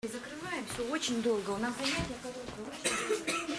Закрываем все очень долго. У нас занятия короткое.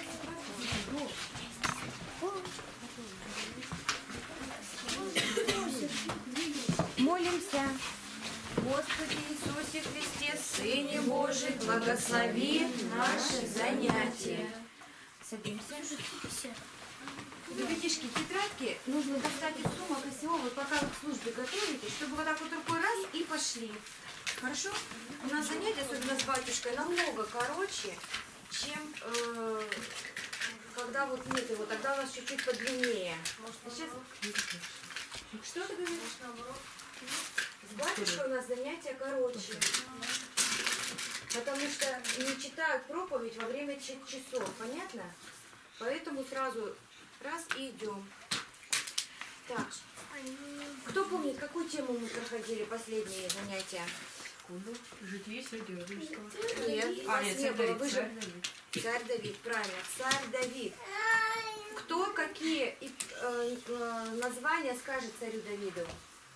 Молимся. Господи Иисусе Христе, Сыне Божий, благослови наши занятия. Садимся. Ребятишки, тетрадки нужно достать из сумок и всего, вы пока вы к службе готовитесь, чтобы вот так вот рукой раз и пошли. Хорошо? У нас занятия, особенно с батюшкой, намного короче, чем когда вот нет его, тогда у нас чуть-чуть подлиннее. Сейчас... Что ты говоришь? С батюшкой у нас занятия короче. Потому что не читают проповедь во время часов, понятно? Поэтому сразу раз и идем. Так, кто помнит, какую тему мы проходили последние занятия? Житие Сергия Римского. Нет, у вас не было. Вы же... Царь Давид, правильно. Царь Давид. Кто какие названия скажет царю Давиду?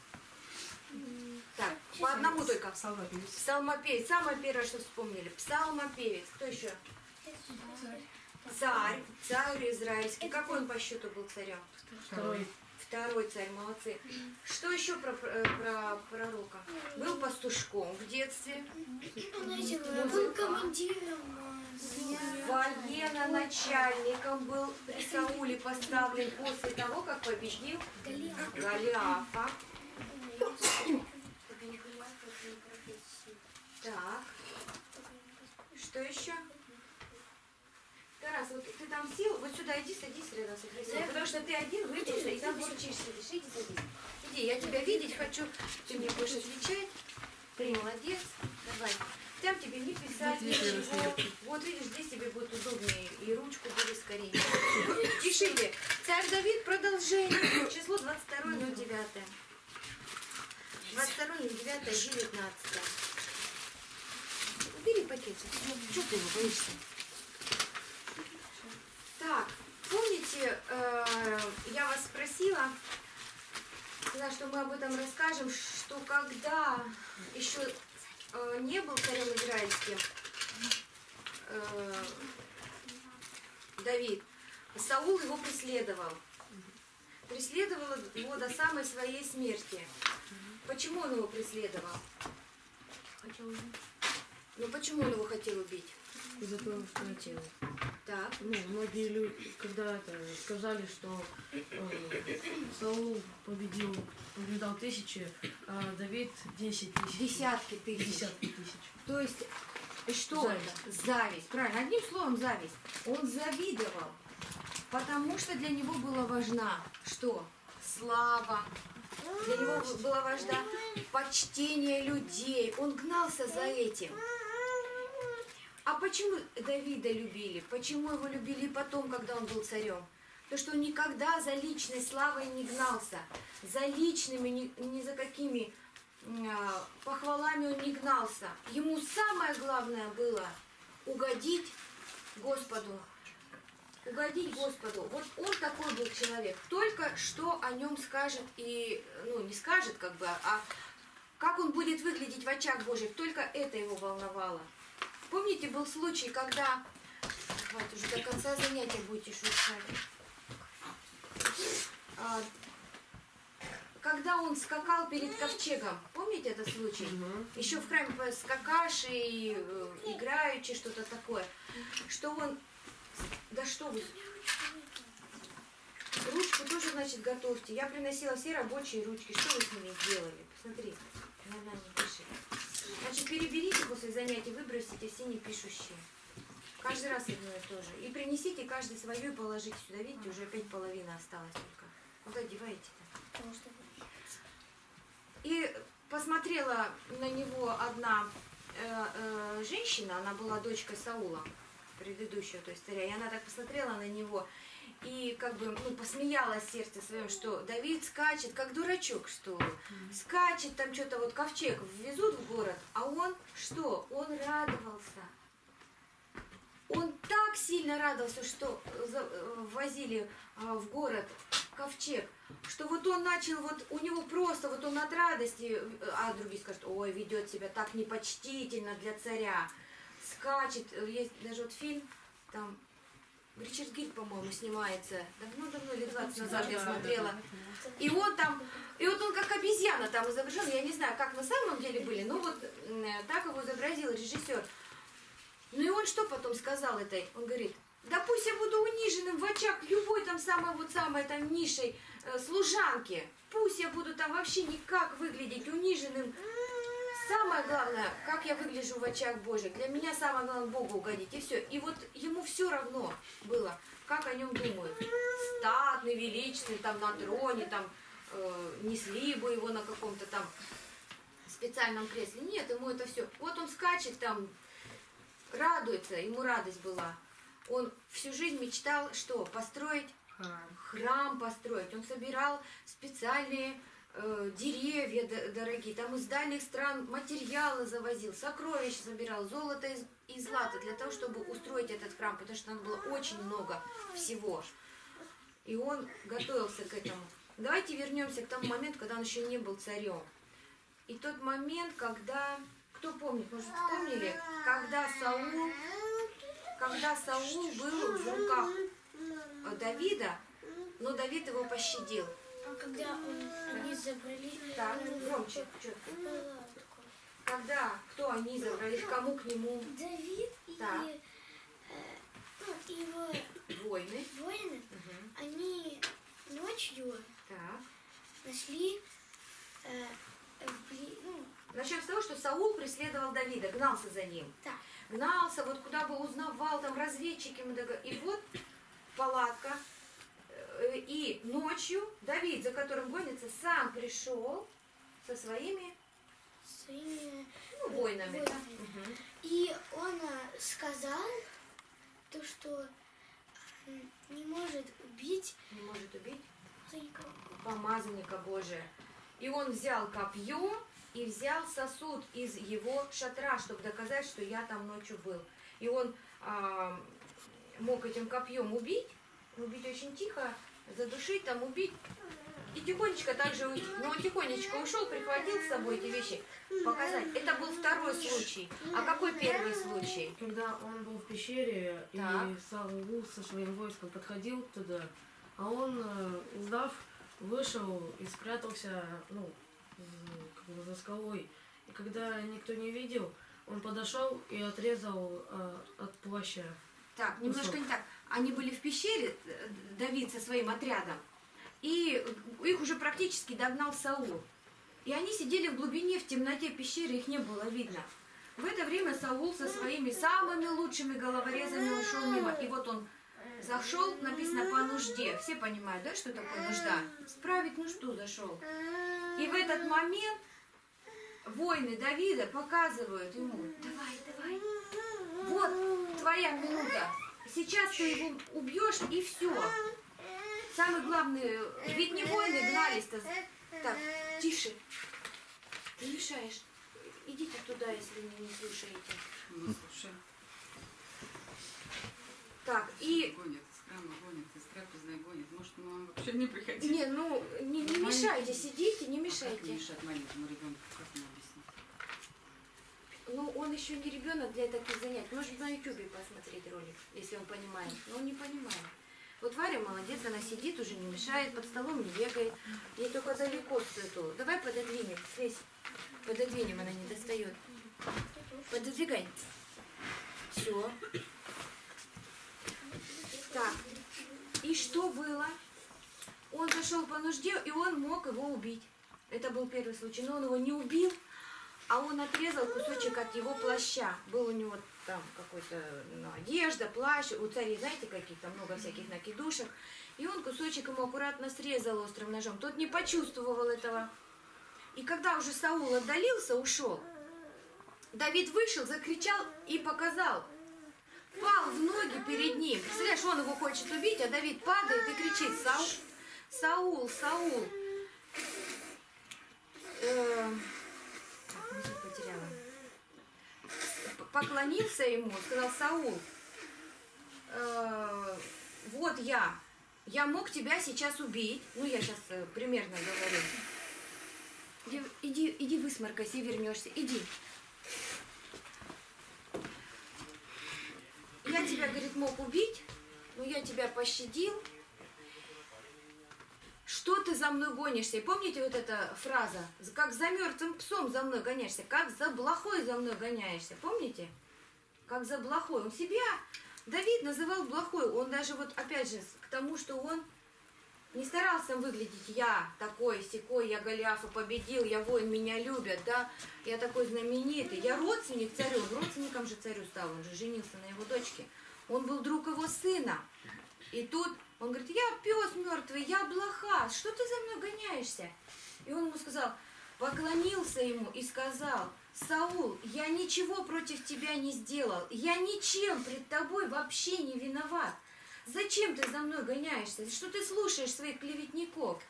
Так, по одному только. Псалмопевец. Псалмопевец. Самое первое, что вспомнили. Псалмопевец. Кто еще? Царь. Царь израильский. Какой он по счету был царем? Второй. Второй царь, молодцы. Что еще про пророка? Был пастушком в детстве. Был командиром. Военно-начальником был при Сауле поставлен после того, как победил Голиафа. Так. Что еще? Тарас, вот ты там сел, вот сюда иди, садись рядом с Христом, потому что ты один выйдешь, и там бурчишь, сидишь. Иди, садись. Иди, я тебя видеть хочу, ты мне будешь отвечать. Ты молодец. Давай. Там тебе не писать ничего. Вот видишь, здесь тебе будет удобнее, и ручку бери скорее. Пишите. Царь Давид, продолжение. Число 22.09. 22.09.19. Убери пакет. Чего ты его боишься? Так, помните, я вас спросила, сказала, что мы об этом расскажем, что когда еще не был царем израильским Давид, Саул его преследовал. Преследовал его до самой своей смерти. Почему он его преследовал? Ну почему он его хотел убить? Из-за того, что хотел. Так. Ну, многие люди, когда сказали, что Саул побеждал тысячи, а Давид 10 тысяч. Десятки тысяч. Десятки тысяч. То есть, что Зависть. это? Зависть. Правильно, одним словом зависть. Он завидовал, потому что для него была важна что? Слава. Для него была важна почтение людей. Он гнался за этим. А почему Давида любили? Почему его любили потом, когда он был царем? Потому что он никогда за личной славой не гнался. За личными, ни за какими похвалами он не гнался. Ему самое главное было угодить Господу. Угодить Господу. Вот он такой был человек. Только что о нем скажет и, ну, не скажет как бы, а как он будет выглядеть в очах Божьих. Только это его волновало. Помните, был случай, когда... Хватит, уже до конца занятия будете шуршать. Когда он скакал перед ковчегом. Помните этот случай? Еще в храме скакаши, играючи, что-то такое. Что он... Да что вы... Ручку тоже, значит, готовьте. Я приносила все рабочие ручки. Что вы с ними сделали? Посмотри. Она не пишет. Значит, переберите после занятий, выбросите все непишущие. Каждый раз одно и то же. И принесите каждый свою и положите сюда. Видите, уже опять половина осталась только. Куда деваете-то? И посмотрела на него одна женщина, она была дочкой Саула, предыдущего, то есть царя. И она так посмотрела на него и как бы, ну, посмеялась в сердце своем, что Давид скачет, как дурачок, что скачет, там что-то вот ковчег ввезут в город, а он что? Он радовался. Он так сильно радовался, что возили в город ковчег, что вот он начал, вот у него просто, вот он от радости, а другие скажут, ой, ведет себя так непочтительно для царя. скачет. Есть даже вот фильм, там Ричард Гир, по-моему, снимается. Давно-давно, лет 20 назад я смотрела. И он там, и вот он как обезьяна там изображен. Я не знаю, как на самом деле были, но вот так его изобразил режиссер. Ну и он что потом сказал этой? Он говорит: да пусть я буду униженным в очах любой там самой там низшей служанки. Пусть я буду там вообще никак выглядеть униженным. Самое главное, как я выгляжу в очах Божьих. Для меня самое главное Богу угодить. И все. И вот ему все равно было, как о нем думают. Статный, величественный, там на троне, там несли бы его на каком-то там специальном кресле. Нет, ему это все. Вот он скачет там, радуется, ему радость была. Он всю жизнь мечтал, что? Построить храм построить. Он собирал специальные деревья дорогие, там из дальних стран материалы завозил, сокровища собирал, золото и злато для того, чтобы устроить этот храм, потому что там было очень много всего. И он готовился к этому. Давайте вернемся к тому моменту, когда он еще не был царем. И тот момент, когда, кто помнит, может, вспомнили, когда Саул был в руках Давида, но Давид его пощадил. Когда они забрали... Так, громче, четко. Когда, кто они забрались, кому к нему? Давид Так. и его Воины. воины, они ночью Так. нашли... Начнем с того, что Саул преследовал Давида, гнался за ним. Так. Гнался, вот куда бы узнавал, там разведчики. И вот палатка. И ночью Давид, за которым гонится, сам пришел со своими воинами. Да? Угу. И он сказал то, что не может убить помазанника Божия. И он взял копье и взял сосуд из его шатра, чтобы доказать, что я там ночью был. И он мог этим копьем убить очень тихо, задушить, там убить и тихонечко также уйти. Но он тихонечко ушел, прихватил с собой эти вещи, показать. Это был второй случай. А какой первый случай? Когда он был в пещере, Так. и Саул со своим войском подходил туда, а он, узнав, вышел и спрятался, как бы за скалой. И когда никто не видел, он подошел и отрезал от плаща. Так, немножко не так. Они были в пещере, Давид со своим отрядом, и их уже практически догнал Саул. И они сидели в глубине, в темноте пещеры, их не было видно. В это время Саул со своими самыми лучшими головорезами ушел мимо. И вот он зашел, написано, по нужде. Все понимают, да, что такое нужда? Справить нужду зашел. И в этот момент воины Давида показывают ему: давай, вот твоя минута. Сейчас ты его убьешь, и все. Самое главное, ведь не воины гнались-то. Так, тише. Ты мешаешь. Идите туда, если не слушаете. Мы слушаем. Так, и... Гонят, из храма гонят, из трапезной гонят. Может, мы вам вообще не приходить? Не, ну, не мешайте, сидите, не мешайте. Как не мешать маленькому ребенку, как мне объяснить? Ну, он еще не ребенок для таких занятий. Может, на ютубе посмотреть ролик, если он понимает. Но он не понимает. Вот Варя молодец, она сидит, уже не мешает, под столом не бегает. Ей только далеко эту. Давай пододвинем, слезь. Пододвинем, она не достает. Пододвигай. Все. Так. И что было? Он зашел по нужде, и он мог его убить. Это был первый случай. Но он его не убил, а он отрезал кусочек от его плаща. Был у него там какой-то одежда, плащ. У царей, знаете, каких-то много всяких накидушек. И он кусочек ему аккуратно срезал острым ножом. Тот не почувствовал этого. И когда уже Саул отдалился, ушел, Давид вышел, закричал и показал. Пал в ноги перед ним. Представляешь, он его хочет убить, а Давид падает и кричит: Саул, Саул. Потеряла. Поклонился ему, сказал: Саул, вот я мог тебя сейчас убить. Ну, я сейчас примерно говорю. Иди высморкайся и вернешься. Иди. смог убить, но я тебя пощадил. Что ты за мной гонишься? И помните вот эта фраза? Как за мертвым псом за мной гоняешься, как за блохой за мной гоняешься. Помните? Как за блохой. Он себя, Давид, называл блохой. Он даже вот, опять же, к тому, что он не старался выглядеть: я такой, сякой, я Голиафа победил, я воин, меня любят, да, я такой знаменитый, я родственник царю, он родственником же царю стал, он же женился на его дочке. Он был друг его сына. И тут он говорит: я пес мертвый, я блоха, что ты за мной гоняешься? И он ему сказал, поклонился ему и сказал: Саул, я ничего против тебя не сделал, я ничем пред тобой вообще не виноват. Зачем ты за мной гоняешься? Что ты слушаешь своих клеветников?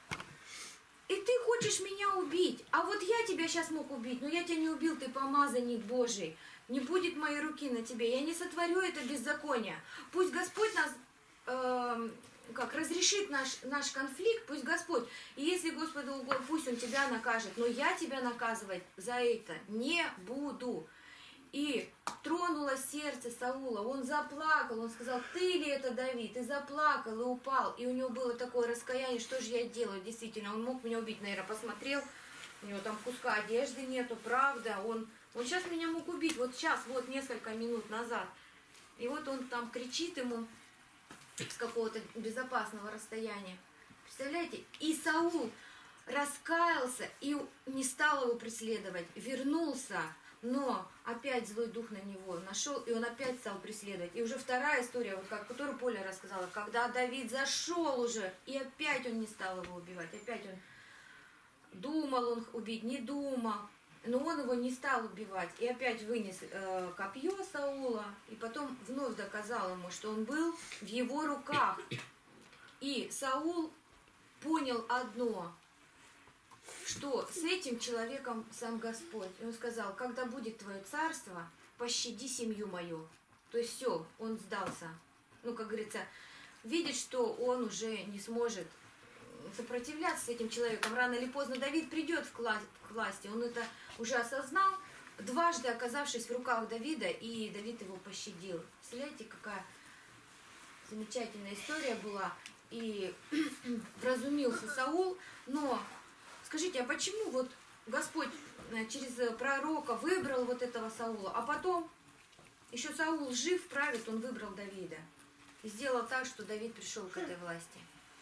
И ты хочешь меня убить, а вот я тебя сейчас мог убить, но я тебя не убил, ты помазанник Божий. Не будет моей руки на тебе, я не сотворю это беззаконие. Пусть Господь нас разрешит наш конфликт, пусть Господь. И если Господу угодно, пусть Он тебя накажет, но я тебя наказывать за это не буду. И тронуло сердце Саула, он заплакал, он сказал: ты ли это, Давид? И заплакал, и упал. И у него было такое раскаяние: что же я делаю? Действительно, он мог меня убить, наверное, посмотрел, у него там куска одежды нету, правда, он сейчас меня мог убить, вот сейчас, вот несколько минут назад. И вот он там кричит ему с какого-то безопасного расстояния. Представляете? И Саул раскаялся и не стал его преследовать, вернулся, но опять злой дух на него нашел, и он опять стал преследовать. И уже вторая история, вот которую Поля рассказала, когда Давид зашел уже, и опять он не стал его убивать, опять он думал он убить, не думал, но он его не стал убивать, и опять вынес копье Саула, и потом вновь доказал ему, что он был в его руках. И Саул понял одно, что с этим человеком сам Господь. И он сказал: когда будет твое царство, пощади семью мою. То есть все, он сдался. Ну, как говорится, видит, что он уже не сможет сопротивляться с этим человеком. Рано или поздно Давид придет к власти. Он это уже осознал, дважды оказавшись в руках Давида, и Давид его пощадил. Представляете, какая замечательная история была. И вразумился Саул, но скажите, а почему вот Господь через пророка выбрал вот этого Саула, а потом еще Саул жив, правит, он выбрал Давида и сделал так, что Давид пришел к этой власти?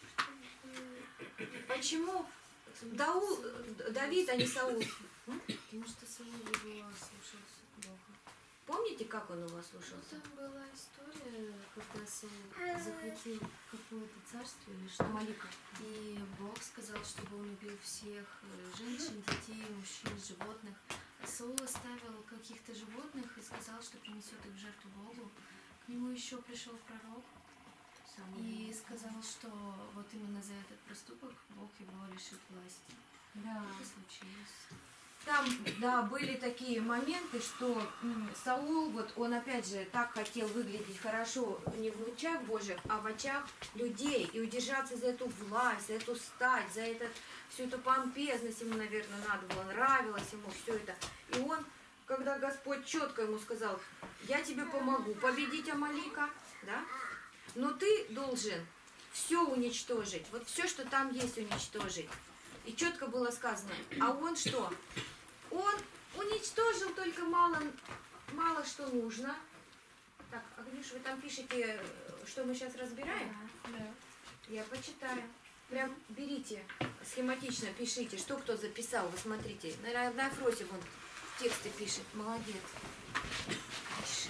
Почему Давид, а не Саул? Потому что Саул его слушался Бога. Помните, как он его слушался? Там была история, когда Саул захватил какое-то царство или что. Амалика. И Бог сказал, чтобы он убил всех женщин, детей, мужчин, животных. А Саул оставил каких-то животных и сказал, что принесет их в жертву Богу. К нему еще пришел пророк и сказал, что вот именно за этот проступок Бог его лишит власти. Да. Это случилось. Там, да, были такие моменты, что Саул, вот он опять же так хотел выглядеть хорошо не в очах Божьих, а в очах людей, и удержаться за эту власть, за эту стать, за всю эту помпезность ему, наверное, надо было, нравилось ему все это. И он, когда Господь четко ему сказал: я тебе помогу победить Амалика, да, но ты должен все уничтожить, вот все, что там есть, уничтожить. И четко было сказано, а он что? Он уничтожил только мало что нужно. Так, Агнюш, вы там пишете, что мы сейчас разбираем? Да. Я почитаю. Прям берите, схематично пишите, что кто записал. Вы смотрите, наверное, на Фросе вон тексты пишет. Молодец. Пиши.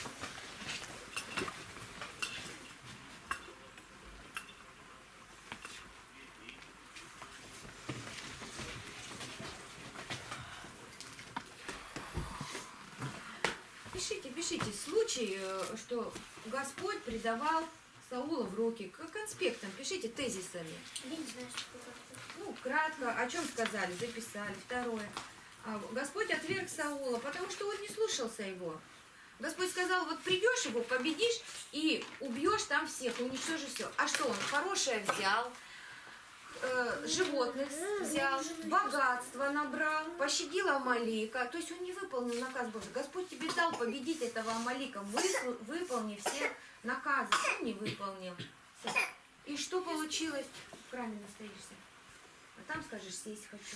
Пишите случай, что Господь предавал Саула в руки. К конспектам пишите тезисами. Я не знаю, что такое. Ну, кратко, о чем сказали, записали. Второе. Господь отверг Саула, потому что он не слушался его. Господь сказал: вот придешь его, победишь и убьешь там всех, уничтожишь все. А что он? Хорошее взял, животных взял, богатство набрал, пощадил Амалика. То есть он не выполнил наказ Божий. Господь тебе дал победить этого Амалика. Выполни все наказы. Он не выполнил. И что получилось? В храме настоишься. А там скажешь, сесть хочу.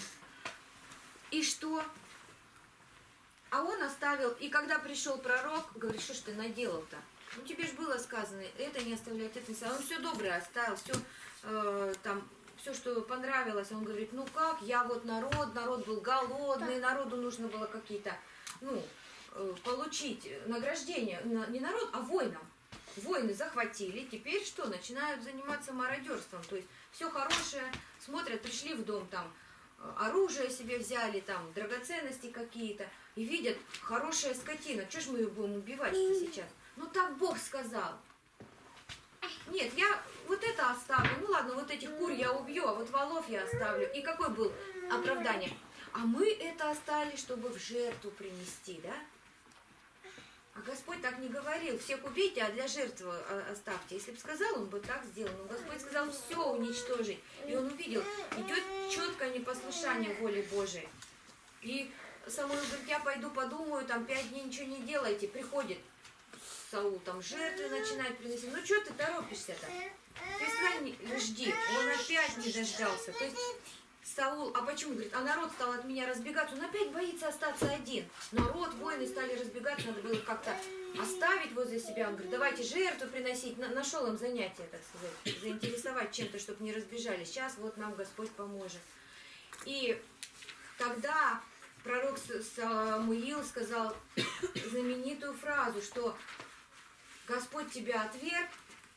И что? А он оставил, и когда пришел пророк, говорит, что ж ты наделал-то? Ну тебе же было сказано, это не оставлять, это не оставлять. Он все доброе оставил, все там, все, что понравилось. Он говорит, ну как, я вот народ был голодный, народу нужно было какие-то, получить награждение. Не народ, а воинам. Воины захватили, теперь что? Начинают заниматься мародерством. То есть все хорошее, смотрят, пришли в дом, там оружие себе взяли, там драгоценности какие-то, и видят, хорошая скотина, что ж мы ее будем убивать сейчас? Ну так Бог сказал. Нет, я вот это оставлю, ну ладно, вот этих кур я убью, а вот волов я оставлю. И какое было оправдание? А мы это оставили, чтобы в жертву принести, да? А Господь так не говорил, всех убейте, а для жертвы оставьте. Если бы сказал, он бы так сделал. Но Господь сказал все уничтожить. И он увидел, идет четкое непослушание воли Божией. И Самуил говорит, я пойду подумаю, там 5 дней ничего не делайте. Приходит Саул, там жертвы начинает приносить. Ну что ты торопишься-то? Ты сказал, жди. Он опять не дождался. То есть Саул, а почему? Говорит, а народ стал от меня разбегаться. Он опять боится остаться один. Народ, воины стали разбегаться, надо было как-то оставить возле себя. Он говорит, давайте жертву приносить. Нашел им занятие, так сказать, заинтересовать чем-то, чтобы не разбежались. Сейчас вот нам Господь поможет. И тогда пророк Самуил сказал знаменитую фразу, что Господь тебя отверг,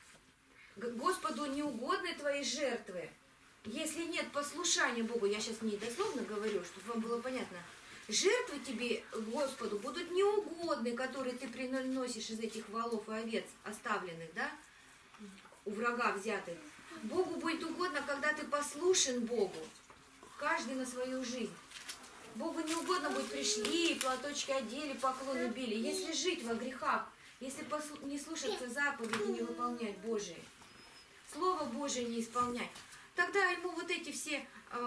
Господу не угодны твои жертвы. Если нет послушания Богу, я сейчас не дословно говорю, чтобы вам было понятно, жертвы тебе, Господу, будут неугодны, которые ты приносишь из этих волов и овец оставленных, да, у врага взятых. Богу будет угодно, когда ты послушен Богу, каждый на свою жизнь. Богу не угодно будет, пришли, платочки одели, поклоны били. Если жить во грехах, если не слушаться заповеди, не выполнять Божие, Слово Божие не исполнять, тогда ему вот эти все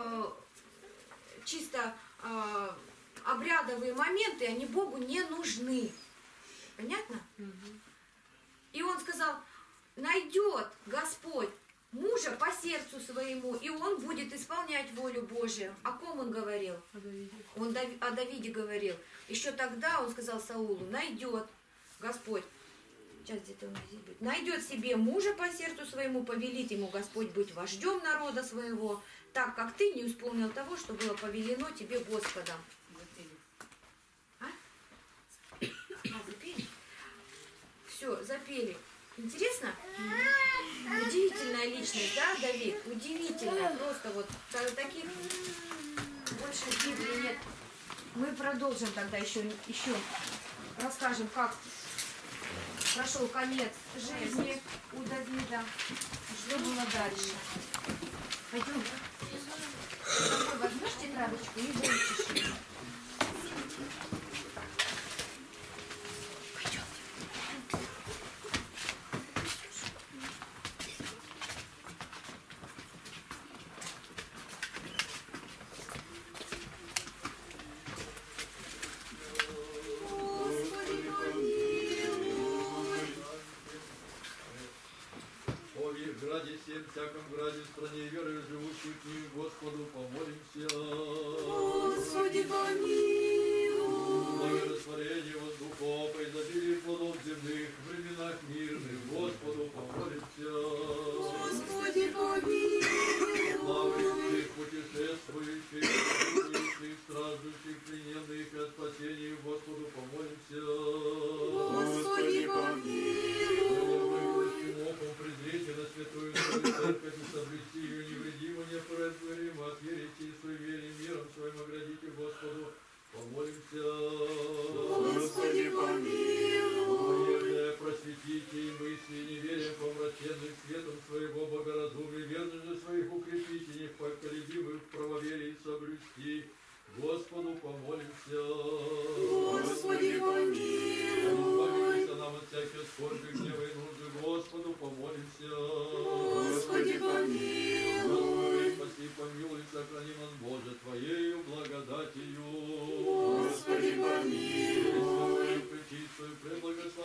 чисто обрядовые моменты, они Богу не нужны. Понятно? И он сказал, найдет Господь мужа по сердцу своему, и он будет исполнять волю Божию. О ком он говорил? Он о Давиде говорил. Еще тогда он сказал Саулу, найдет Господь. Сейчас где-то у нас здесь будет. Найдет себе мужа по сердцу своему, повелит ему Господь быть вождем народа своего, так как ты не исполнил того, что было повелено тебе Господом. Запели. Запели? Все, запели. Интересно? Удивительная личность, да, Давид? Удивительная. Просто вот таких больше в Библии нет. Мы продолжим тогда еще расскажем, как прошел конец жизни у Давида, что было дальше. Пойдем. Возьмешь тетрадочку и выучишь. Всяком граде, в стране веры живущих в них, Господу помолимся. Господи, помилуй. Благорастворение воздухов, по изобилию плодов земных, в временах мирных, Господу помолимся. Господи, помилуй. Славы всех путешествующих, путешествующих, страждущих, плененных от спасения, Господу помолимся. Господи, помилуй. Оком презрите на святую церковь и соблюсти ее невредимо, не производимо от ереси и суеверий, миром своим оградите Господу, помолимся. Господи, помилуй. Просветите и мысли, неверием помраченных светом своего богоразумия, верных же своих укрепите, непоколебимых в правоверии соблюсти. Господу помолимся. Господи, помилуй. Избавиться нам от всяких скорби, гнева и нужды, Господу помолимся. Господи, помилуй.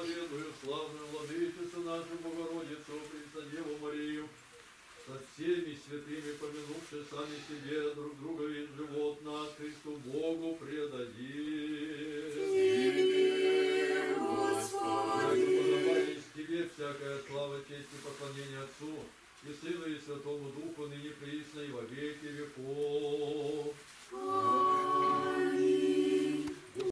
благословенную, славную Владычицу нашу Богородицу, Преснодеву Марию, со всеми святыми, помянувши сами себе, друг друга и живот наш Христу Богу предадим. Тебе, Господи. Подобает Тебе всякая слава, честь и поклонение Отцу и Сыну и Святому Духу, ныне присно и во веки веков.